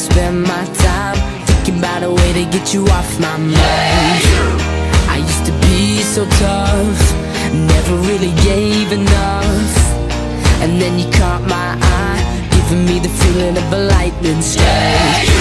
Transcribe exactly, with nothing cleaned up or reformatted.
spend my time thinking about a way to get you off my mind. I used to be so tough, never really gave enough, and then you caught my eye, giving me the feeling of a lightning strike.